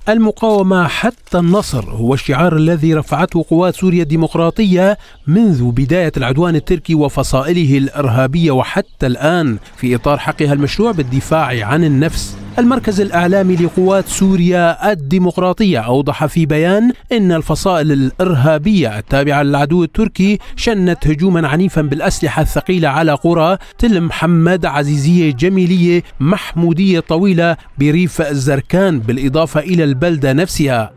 المقاومة حتى النصر هو الشعار الذي رفعته قوات سوريا الديمقراطية منذ بداية العدوان التركي وفصائله الإرهابية وحتى الآن في إطار حقها المشروع بالدفاع عن النفس. المركز الإعلامي لقوات سوريا الديمقراطية أوضح في بيان إن الفصائل الإرهابية التابعة للعدو التركي شنت هجوما عنيفا بالأسلحة الثقيلة على قرى تل محمد، عزيزية، جميلية، محمودية طويلة بريف الزركان، بالإضافة إلى البلدة نفسها،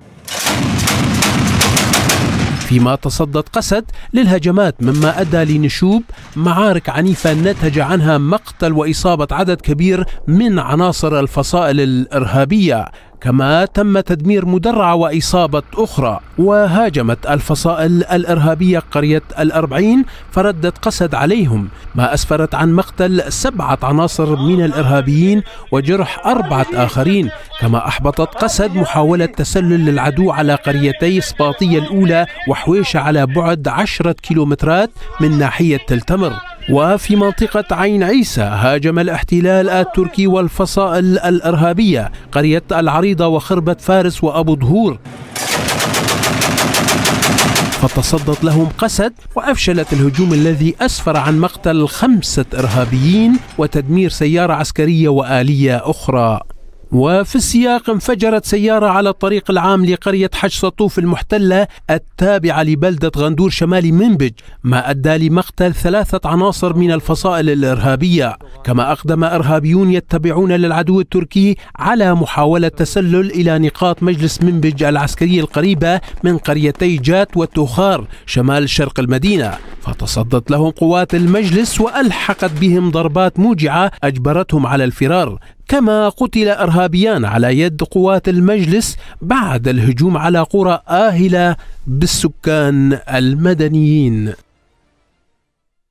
فيما تصدت قسد للهجمات مما أدى لنشوب معارك عنيفة نتج عنها مقتل وإصابة عدد كبير من عناصر الفصائل الإرهابية، كما تم تدمير مدرعة وإصابة أخرى. وهاجمت الفصائل الإرهابية قرية الأربعين فردت قسد عليهم، ما أسفرت عن مقتل 7 عناصر من الإرهابيين وجرح 4 آخرين. كما أحبطت قسد محاولة تسلل للعدو على قريتي سباطية الأولى وحويشة على بعد 10 كيلومترات من ناحية تل تمر. وفي منطقة عين عيسى هاجم الاحتلال التركي والفصائل الإرهابية قرية العريضة وخربة فارس وأبو ظهور، فتصدت لهم قسد وأفشلت الهجوم الذي أسفر عن مقتل 5 إرهابيين وتدمير سيارة عسكرية وآلية أخرى. وفي السياق انفجرت سيارة على الطريق العام لقرية حج سطوف المحتلة التابعة لبلدة غندور شمال منبج، ما أدى لمقتل 3 عناصر من الفصائل الإرهابية. كما أقدم إرهابيون يتبعون للعدو التركي على محاولة تسلل إلى نقاط مجلس منبج العسكرية القريبة من قريتي جات والتوخار شمال شرق المدينة، فتصدت لهم قوات المجلس وألحقت بهم ضربات موجعة أجبرتهم على الفرار. كما قتل إرهابيان على يد قوات المجلس بعد الهجوم على قرى آهلة بالسكان المدنيين.